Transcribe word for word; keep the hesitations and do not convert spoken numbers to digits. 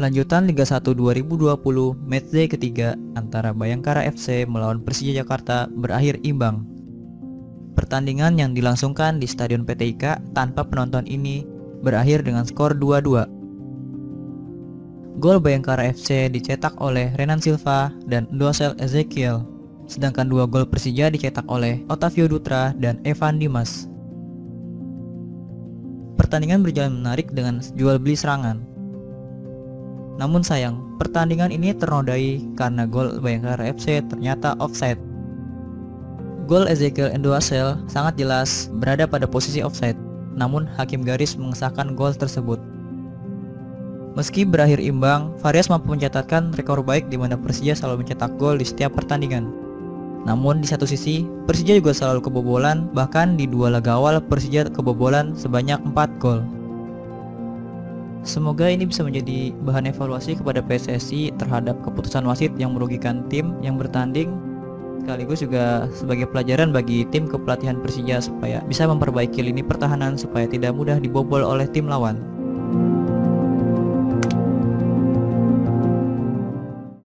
Lanjutan Liga satu dua ribu dua puluh matchday ketiga antara Bayangkara F C melawan Persija Jakarta berakhir imbang. Pertandingan yang dilangsungkan di Stadion P T I K tanpa penonton ini berakhir dengan skor dua dua. Gol Bayangkara F C dicetak oleh Renan Silva dan Dossel Ezekiel, sedangkan dua gol Persija dicetak oleh Otavio Dutra dan Evan Dimas. Pertandingan berjalan menarik dengan jual beli serangan. Namun sayang, pertandingan ini ternodai karena gol Bayangkara F C ternyata offside. Gol Ezekiel Endoasel sangat jelas berada pada posisi offside, namun hakim garis mengesahkan gol tersebut. Meski berakhir imbang, Farias mampu mencatatkan rekor baik di mana Persija selalu mencetak gol di setiap pertandingan. Namun di satu sisi, Persija juga selalu kebobolan, bahkan di dua laga awal Persija kebobolan sebanyak empat gol. Semoga ini bisa menjadi bahan evaluasi kepada P S S I terhadap keputusan wasit yang merugikan tim yang bertanding, sekaligus juga sebagai pelajaran bagi tim kepelatihan Persija supaya bisa memperbaiki lini pertahanan supaya tidak mudah dibobol oleh tim lawan.